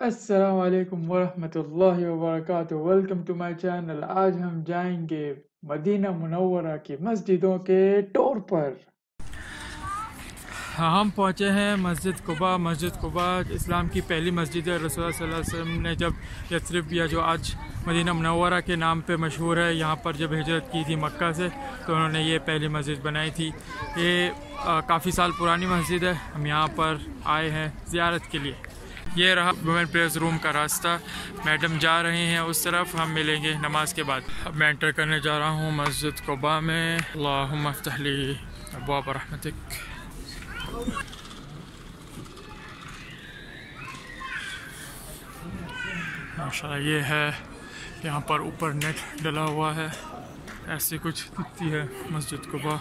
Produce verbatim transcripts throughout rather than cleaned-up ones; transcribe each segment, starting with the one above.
अस्सलाम वालेकुम वरहमतुल्लाहि वबरकातुहू। Welcome to my channel. आज हम जाएंगे मदीना मुनव्वरा की मस्जिदों के टूर पर। हम पहुँचे हैं मस्जिद कुबा। मस्जिद कुबा इस्लाम की पहली मस्जिद है। रसूल सल्लल्लाहु अलैहि वसल्लम ने जब यथरिब या जो आज मदीना मुनव्वरा के नाम पे मशहूर है, यहाँ पर जब हिजरत की थी मक्का से, तो उन्होंने ये पहली मस्जिद बनाई थी। ये काफ़ी साल पुरानी मस्जिद है। हम यहाँ पर आए हैं ज़ियारत के लिए। ये रहा वुमेन प्रेयर्स रूम का रास्ता। मैडम जा रहे हैं उस तरफ, हम मिलेंगे नमाज के बाद। अब मैं एंटर करने जा रहा हूँ मस्जिद कुबा में। अल्लाहुम्मा इफ्तह ली अब्वाब रहमतिक। माशाअल्लाह ये है, यहाँ पर ऊपर नेट डला हुआ है। ऐसी कुछ दिखती है मस्जिद कुबा।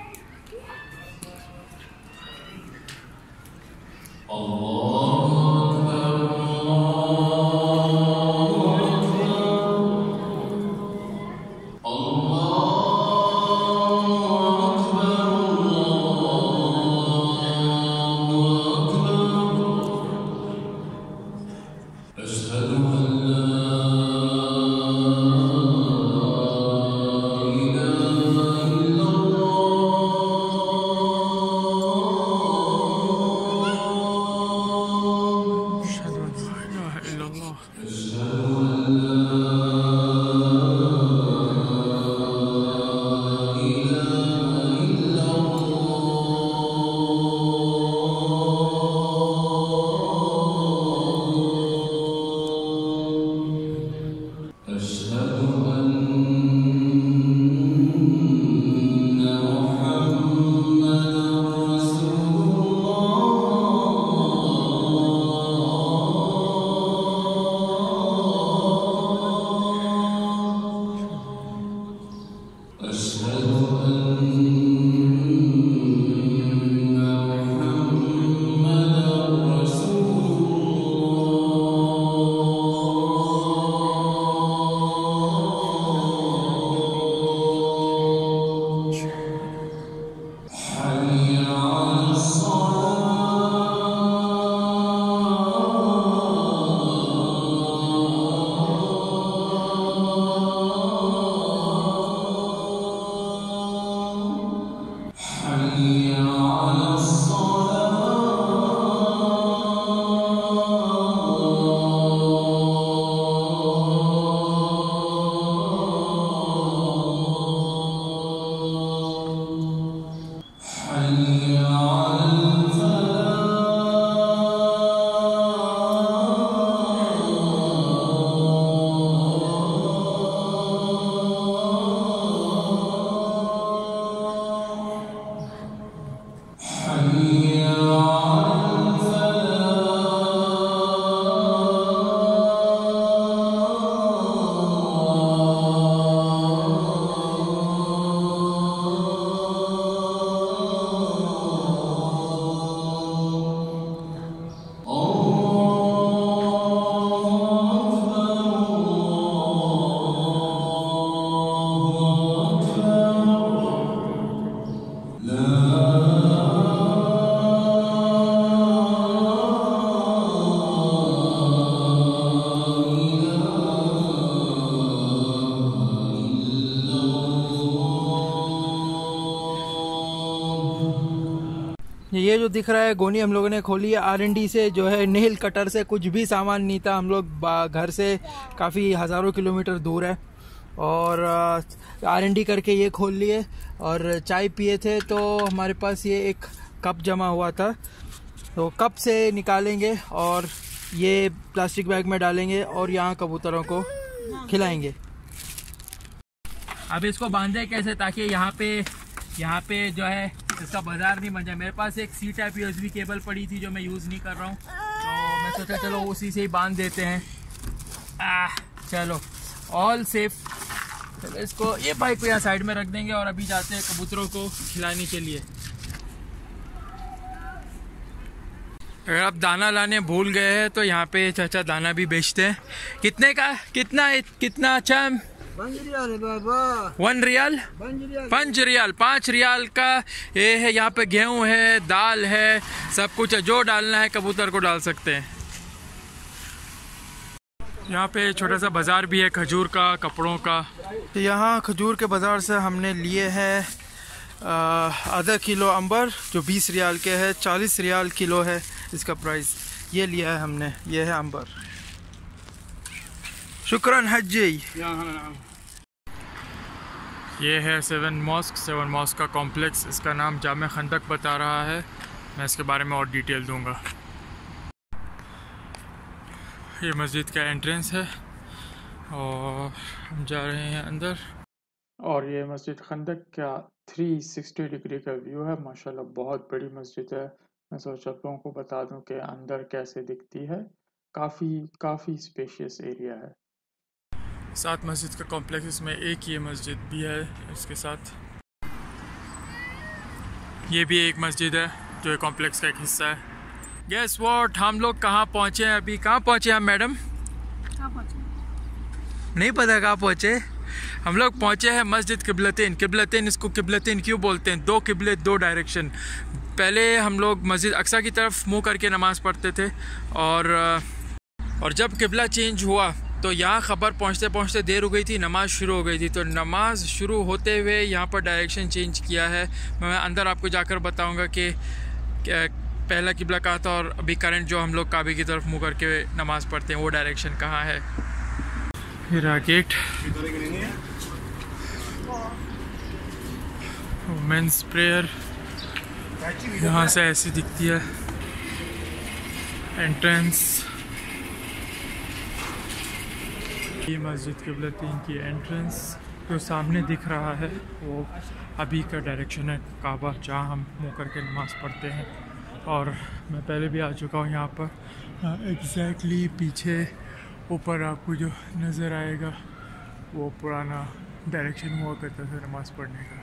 ये जो दिख रहा है गोनी हम लोगों ने खोली है आर एन डी से, जो है नेल कटर से। कुछ भी सामान नहीं था। हम लोग घर से काफ़ी हज़ारों किलोमीटर दूर है और आर एन डी करके ये खोल लिए और चाय पिए थे, तो हमारे पास ये एक कप जमा हुआ था, तो कप से निकालेंगे और ये प्लास्टिक बैग में डालेंगे और यहाँ कबूतरों को खिलाएंगे। अब इसको बांधे कैसे ताकि यहाँ पे यहाँ पे जो है इसका बाजार नहीं बन जाए। मेरे पास एक C type U S B cable पड़ी थी जो मैं यूज़ नहीं कर रहा हूँ, तो मैं सोचा चलो उसी से ही बांध देते हैं। आ, चलो ऑल सेफ। चलो इसको ये बाइक को यहाँ साइड में रख देंगे और अभी जाते हैं कबूतरों को खिलाने के लिए। अगर आप दाना लाने भूल गए हैं तो यहाँ पे चाचा दाना भी बेचते हैं। कितने का कितना कितना अच्छा रियाल है बाबा। वन रियाल पाँच रियाल पाँच रियाल का ये है। यहाँ पे गेहूं है, दाल है, सब कुछ है। जो डालना है कबूतर को डाल सकते हैं। यहाँ पे छोटा सा बाज़ार भी है खजूर का, कपड़ों का। यहाँ खजूर के बाज़ार से हमने लिए हैं आधा किलो अंबर जो बीस रियाल के है, चालीस रियाल किलो है इसका प्राइस। ये लिया है हमने, ये है अंबर। शुक्रन हज्जी। ये है सेवन मॉस्क, सेवन मॉस्क का कॉम्प्लेक्स। इसका नाम जामे खंदक बता रहा है। मैं इसके बारे में और डिटेल दूंगा। ये मस्जिद का एंट्रेंस है और हम जा रहे हैं अंदर। और ये मस्जिद खंदक का तीन सौ साठ डिग्री का व्यू है। माशाल्लाह बहुत बड़ी मस्जिद है। मैं सोचा आप लोगों को बता दूं कि अंदर कैसे दिखती है। काफ़ी काफ़ी स्पेशियस एरिया है। सात मस्जिद का कॉम्प्लेक्स, इसमें एक ये मस्जिद भी है इसके साथ। ये भी एक मस्जिद है जो कॉम्प्लेक्स का एक हिस्सा है। गेस व्हाट, हम लोग कहाँ पहुँचे हैं अभी? कहाँ पहुँचे हम मैडम? कहाँ पहुँचे? नहीं पता कहाँ पहुँचे। हम लोग पहुँचे हैं मस्जिद किबलतैन। किबलतैन इसको किबलतैन क्यों बोलते हैं? दो किबले, दो डायरेक्शन। पहले हम लोग मस्जिद अक्सा की तरफ मुँह करके नमाज़ पढ़ते थे और और जब किबला चेंज हुआ तो यहाँ ख़बर पहुँचते पहुँचते देर हो गई थी, नमाज़ शुरू हो गई थी। तो नमाज़ शुरू होते हुए यहाँ पर डायरेक्शन चेंज किया है। मैं अंदर आपको जाकर बताऊँगा कि पहला किबला कहाँ था और अभी करंट जो हम लोग काबे की तरफ मुँह करके नमाज़ पढ़ते हैं वो डायरेक्शन कहाँ है। मेरा गेट, वुमेन्स प्रेयर यहाँ से ऐसी दिखती है। एंट्रेंस, ये मस्जिद किबलतैन की एंट्रेंस जो सामने दिख रहा है वो अभी का डायरेक्शन है काबा, जहाँ हम मुँह करके नमाज़ पढ़ते हैं। और मैं पहले भी आ चुका हूँ यहाँ पर। एग्जैक्टली पीछे ऊपर आपको जो नज़र आएगा वो पुराना डायरेक्शन हुआ करता था नमाज़ पढ़ने का,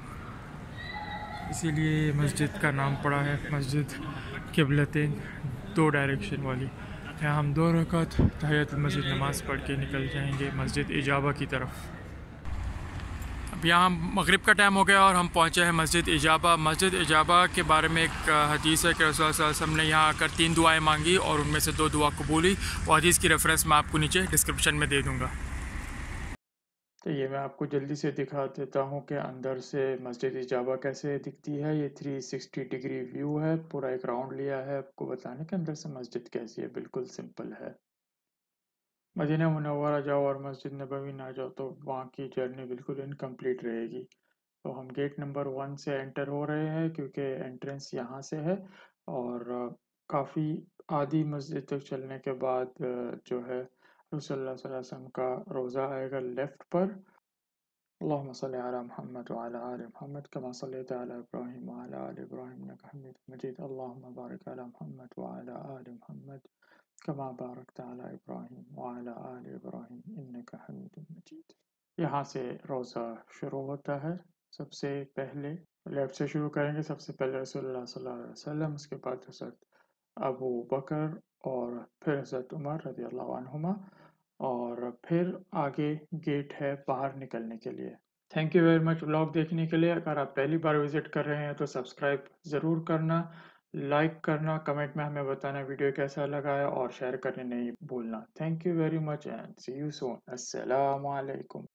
इसीलिए मस्जिद का नाम पड़ा है मस्जिद किबलतैन, दो डायरेक्शन वाली। यहाँ हम दो रकात तहियत मस्जिद नमाज़ पढ़ के निकल जाएंगे मस्जिद इजाबा की तरफ। अब यहाँ मगरिब का टाइम हो गया और हम पहुँचे हैं मस्जिद इजाबा। मस्जिद इजाबा के बारे में एक हदीस है कि रसूलुल्लाह सल्लल्लाहु अलैहि वसल्लम ने यहाँ आकर तीन दुआएं मांगी और उनमें से दो दुआ कबूल हुई। वो हदीस की रेफरेंस मैं आपको नीचे डिस्क्रिप्शन में दे दूँगा। तो ये मैं आपको जल्दी से दिखा देता हूँ कि अंदर से मस्जिद इजाबा कैसे दिखती है। ये तीन सौ साठ डिग्री व्यू है, पूरा एक राउंड लिया है आपको बताने के अंदर से मस्जिद कैसी है। बिल्कुल सिंपल है। मदीना मुनव्वरा जाओ और मस्जिद नबवी ना जाओ तो वहाँ की जर्नी बिल्कुल इनकम्प्लीट रहेगी। तो हम गेट नंबर वन से एंटर हो रहे हैं क्योंकि एंट्रेंस यहाँ से है और काफ़ी आधी मस्जिद तक चलने के बाद जो है रसूलुल्लाह सल्लल्लाहु अलैहि वसल्लम का रोज़ा आएगा लेफ़्ट पर। अल्लाहुम्मा सल्लि अला मुहम्मद व अला आलि मुहम्मद कमा सल्लैता अला इब्राहीम व अला आलि इब्राहीम इन्नका हमीदुम मजीद। अल्लाहुम्मा बारिक अला मुहम्मद व अला आलि मुहम्मद कमा बारकता अला इब्राहीम व अला आलि इब्राहीम इन्नका हमीदुम मजीद। यहाँ से रोज़ा शुरू होता है। सबसे पहले लेफ्ट से शुरू करेंगे। सबसे पहले रसूलुल्लाह सल्लल्लाहु अलैहि वसल्लम, उसके बाद हज़रत अबू बकर और फिर हज़रत उमर रज़ियल्लाहु अन्हुमा और फिर आगे गेट है बाहर निकलने के लिए। Thank you very much vlog देखने के लिए। अगर आप पहली बार विजिट कर रहे हैं तो सब्सक्राइब ज़रूर करना, लाइक करना, कमेंट में हमें बताना वीडियो कैसा लगा है और शेयर करने नहीं भूलना। Thank you very much and see you soon. अस्सलाम वालेकुम।